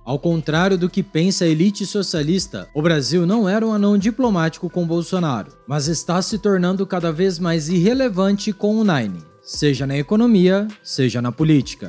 Ao contrário do que pensa a elite socialista, o Brasil não era um anão diplomático com Bolsonaro, mas está se tornando cada vez mais irrelevante com o Nine, seja na economia, seja na política.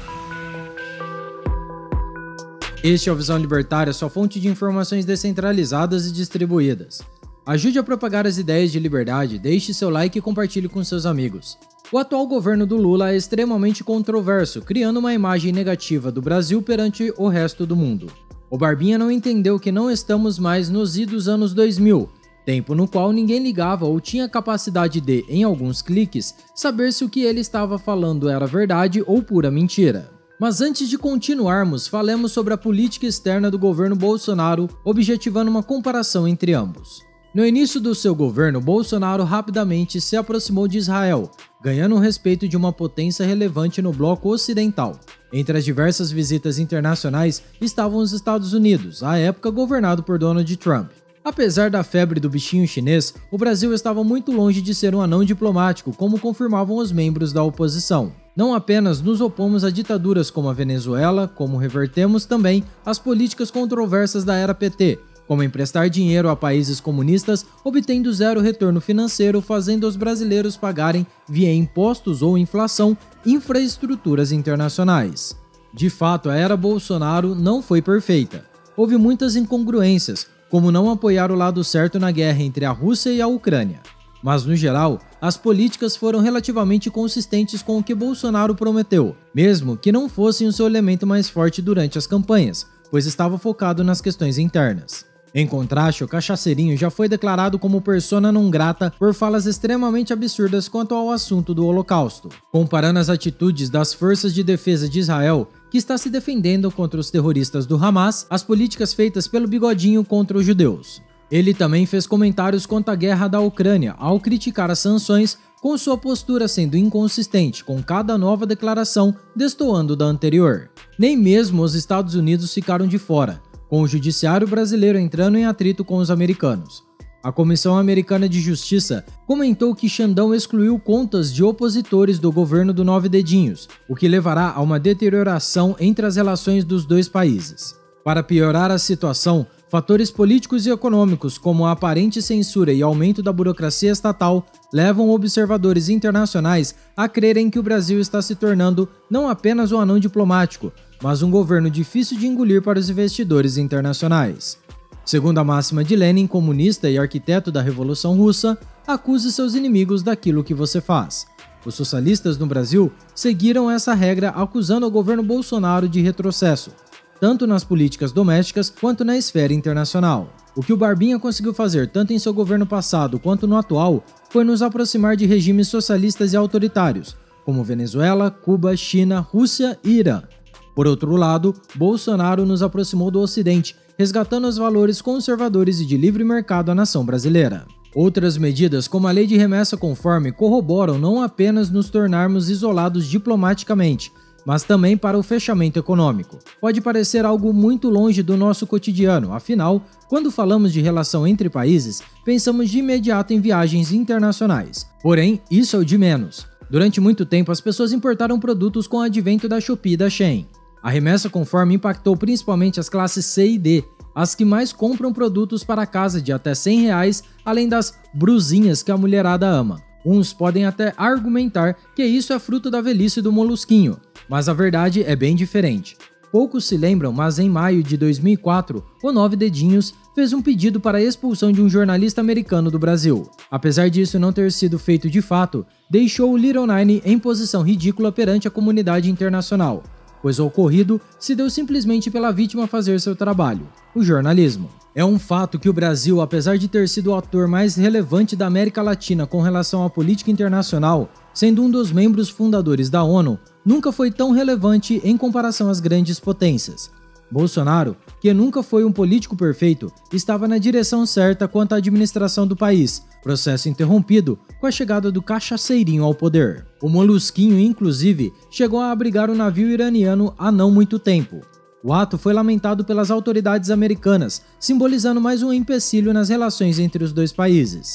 Este é o Visão Libertária, sua fonte de informações descentralizadas e distribuídas. Ajude a propagar as ideias de liberdade, deixe seu like e compartilhe com seus amigos. O atual governo do Lula é extremamente controverso, criando uma imagem negativa do Brasil perante o resto do mundo. O Barbinha não entendeu que não estamos mais nos idos anos 2000, tempo no qual ninguém ligava ou tinha capacidade de, em alguns cliques, saber se o que ele estava falando era verdade ou pura mentira. Mas antes de continuarmos, falemos sobre a política externa do governo Bolsonaro, objetivando uma comparação entre ambos. No início do seu governo, Bolsonaro rapidamente se aproximou de Israel, ganhando o respeito de uma potência relevante no bloco ocidental. Entre as diversas visitas internacionais estavam os Estados Unidos, à época governado por Donald Trump. Apesar da febre do bichinho chinês, o Brasil estava muito longe de ser um anão diplomático, como confirmavam os membros da oposição. Não apenas nos opomos a ditaduras como a Venezuela, como revertemos também as políticas controversas da era PT, como emprestar dinheiro a países comunistas, obtendo zero retorno financeiro, fazendo os brasileiros pagarem, via impostos ou inflação, infraestruturas internacionais. De fato, a era Bolsonaro não foi perfeita. Houve muitas incongruências, como não apoiar o lado certo na guerra entre a Rússia e a Ucrânia. Mas, no geral, as políticas foram relativamente consistentes com o que Bolsonaro prometeu, mesmo que não fossem o seu elemento mais forte durante as campanhas, pois estava focado nas questões internas. Em contraste, o Cachaceirinho já foi declarado como persona não grata por falas extremamente absurdas quanto ao assunto do Holocausto, comparando as atitudes das forças de defesa de Israel, que está se defendendo contra os terroristas do Hamas, às políticas feitas pelo Bigodinho contra os judeus. Ele também fez comentários quanto à guerra da Ucrânia, ao criticar as sanções, com sua postura sendo inconsistente com cada nova declaração, destoando da anterior. Nem mesmo os Estados Unidos ficaram de fora, com o judiciário brasileiro entrando em atrito com os americanos. A Comissão Americana de Justiça comentou que Xandão excluiu contas de opositores do governo do Nove Dedinhos, o que levará a uma deterioração entre as relações dos dois países. Para piorar a situação, fatores políticos e econômicos, como a aparente censura e aumento da burocracia estatal, levam observadores internacionais a crerem que o Brasil está se tornando não apenas um anão diplomático, mas um governo difícil de engolir para os investidores internacionais. Segundo a máxima de Lenin, comunista e arquiteto da Revolução Russa, acuse seus inimigos daquilo que você faz. Os socialistas no Brasil seguiram essa regra, acusando o governo Bolsonaro de retrocesso, tanto nas políticas domésticas quanto na esfera internacional. O que o Barbinha conseguiu fazer tanto em seu governo passado quanto no atual foi nos aproximar de regimes socialistas e autoritários, como Venezuela, Cuba, China, Rússia e Irã. Por outro lado, Bolsonaro nos aproximou do Ocidente, resgatando os valores conservadores e de livre mercado à nação brasileira. Outras medidas, como a lei de remessa conforme, corroboram não apenas nos tornarmos isolados diplomaticamente, mas também para o fechamento econômico. Pode parecer algo muito longe do nosso cotidiano, afinal, quando falamos de relação entre países, pensamos de imediato em viagens internacionais. Porém, isso é o de menos. Durante muito tempo, as pessoas importaram produtos com o advento da Shopee e da Shein. A remessa conforme impactou principalmente as classes C e D, as que mais compram produtos para casa de até R$100, além das brusinhas que a mulherada ama. Uns podem até argumentar que isso é fruto da velhice do molusquinho, mas a verdade é bem diferente. Poucos se lembram, mas em maio de 2004, o Nove Dedinhos fez um pedido para a expulsão de um jornalista americano do Brasil. Apesar disso não ter sido feito de fato, deixou o Little Nine em posição ridícula perante a comunidade internacional, pois o ocorrido se deu simplesmente pela vítima fazer seu trabalho, o jornalismo. É um fato que o Brasil, apesar de ter sido o ator mais relevante da América Latina com relação à política internacional, sendo um dos membros fundadores da ONU, nunca foi tão relevante em comparação às grandes potências. Bolsonaro, que nunca foi um político perfeito, estava na direção certa quanto à administração do país, processo interrompido com a chegada do Cachaceirinho ao poder. O Molusquinho, inclusive, chegou a abrigar o navio iraniano há não muito tempo. O ato foi lamentado pelas autoridades americanas, simbolizando mais um empecilho nas relações entre os dois países.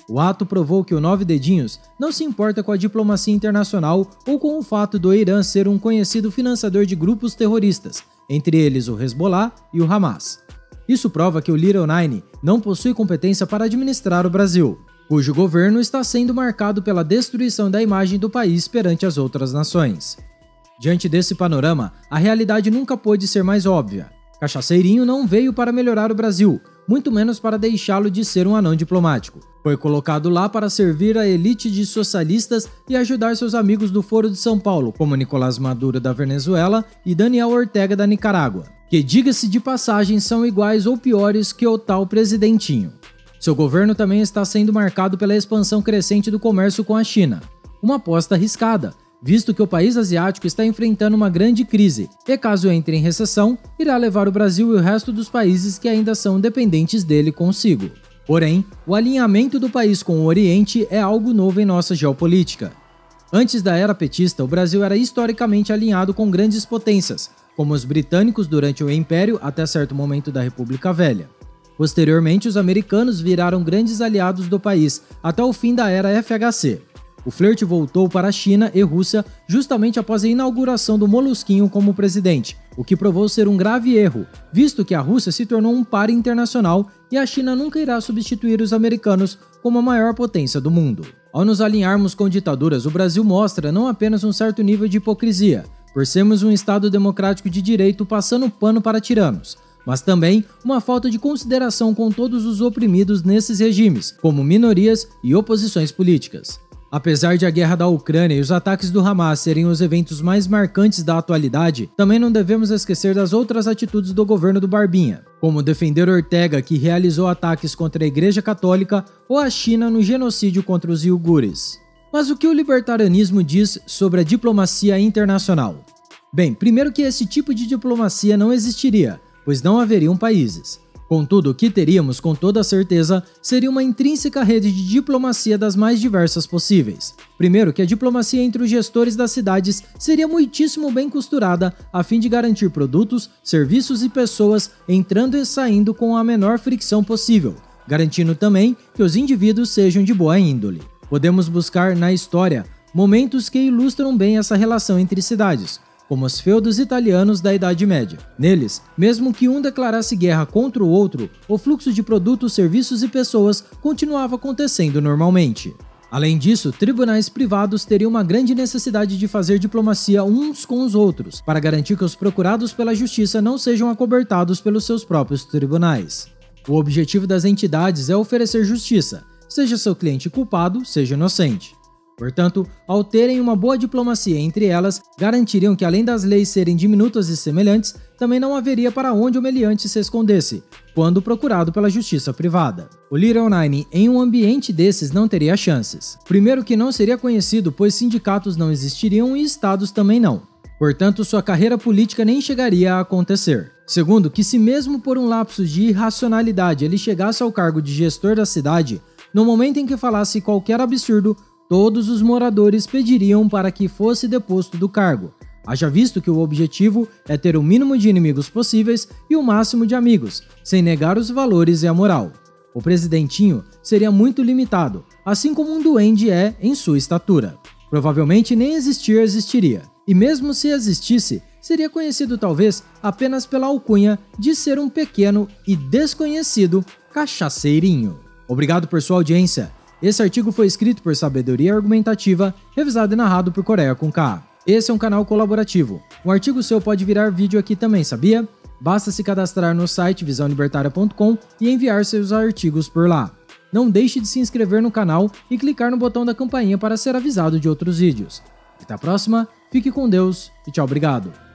O ato provou que o Nove Dedinhos não se importa com a diplomacia internacional ou com o fato do Irã ser um conhecido financiador de grupos terroristas, entre eles o Hezbollah e o Hamas. Isso prova que o Little Nine não possui competência para administrar o Brasil, cujo governo está sendo marcado pela destruição da imagem do país perante as outras nações. Diante desse panorama, a realidade nunca pôde ser mais óbvia. Cachaceirinho não veio para melhorar o Brasil, muito menos para deixá-lo de ser um anão diplomático. Foi colocado lá para servir a elite de socialistas e ajudar seus amigos do Foro de São Paulo, como Nicolás Maduro da Venezuela e Daniel Ortega da Nicarágua, que, diga-se de passagem, são iguais ou piores que o tal presidentinho. Seu governo também está sendo marcado pela expansão crescente do comércio com a China, uma aposta arriscada, visto que o país asiático está enfrentando uma grande crise e, caso entre em recessão, irá levar o Brasil e o resto dos países que ainda são dependentes dele consigo. Porém, o alinhamento do país com o Oriente é algo novo em nossa geopolítica. Antes da era petista, o Brasil era historicamente alinhado com grandes potências, como os britânicos durante o Império até certo momento da República Velha. Posteriormente, os americanos viraram grandes aliados do país até o fim da era FHC. O flerte voltou para a China e Rússia justamente após a inauguração do Molusquinho como presidente, o que provou ser um grave erro, visto que a Rússia se tornou um par internacional e a China nunca irá substituir os americanos como a maior potência do mundo. Ao nos alinharmos com ditaduras, o Brasil mostra não apenas um certo nível de hipocrisia, por sermos um Estado democrático de direito passando pano para tiranos, mas também uma falta de consideração com todos os oprimidos nesses regimes, como minorias e oposições políticas. Apesar de a guerra da Ucrânia e os ataques do Hamas serem os eventos mais marcantes da atualidade, também não devemos esquecer das outras atitudes do governo do Barbinha, como defender Ortega, que realizou ataques contra a Igreja Católica, ou a China no genocídio contra os iugures. Mas o que o libertarianismo diz sobre a diplomacia internacional? Bem, primeiro que esse tipo de diplomacia não existiria, pois não haveriam países. Contudo, o que teríamos com toda certeza seria uma intrínseca rede de diplomacia das mais diversas possíveis. Primeiro, que a diplomacia entre os gestores das cidades seria muitíssimo bem costurada a fim de garantir produtos, serviços e pessoas entrando e saindo com a menor fricção possível, garantindo também que os indivíduos sejam de boa índole. Podemos buscar na história momentos que ilustram bem essa relação entre cidades, como os feudos italianos da Idade Média. Neles, mesmo que um declarasse guerra contra o outro, o fluxo de produtos, serviços e pessoas continuava acontecendo normalmente. Além disso, tribunais privados teriam uma grande necessidade de fazer diplomacia uns com os outros, para garantir que os procurados pela justiça não sejam acobertados pelos seus próprios tribunais. O objetivo das entidades é oferecer justiça, seja seu cliente culpado, seja inocente. Portanto, ao terem uma boa diplomacia entre elas, garantiriam que além das leis serem diminutas e semelhantes, também não haveria para onde o meliante se escondesse, quando procurado pela justiça privada. O Little Nine em um ambiente desses não teria chances. Primeiro que não seria conhecido, pois sindicatos não existiriam e estados também não. Portanto, sua carreira política nem chegaria a acontecer. Segundo, que se mesmo por um lapso de irracionalidade ele chegasse ao cargo de gestor da cidade, no momento em que falasse qualquer absurdo, todos os moradores pediriam para que fosse deposto do cargo, haja visto que o objetivo é ter o mínimo de inimigos possíveis e o máximo de amigos, sem negar os valores e a moral. O presidentinho seria muito limitado, assim como um duende é em sua estatura. Provavelmente nem existiria, e mesmo se existisse, seria conhecido talvez apenas pela alcunha de ser um pequeno e desconhecido cachaceirinho. Obrigado por sua audiência. Esse artigo foi escrito por Sabedoria Argumentativa, revisado e narrado por Coreia com K. Esse é um canal colaborativo. Um artigo seu pode virar vídeo aqui também, sabia? Basta se cadastrar no site visãolibertaria.com e enviar seus artigos por lá. Não deixe de se inscrever no canal e clicar no botão da campainha para ser avisado de outros vídeos. Até a próxima, fique com Deus e tchau, obrigado!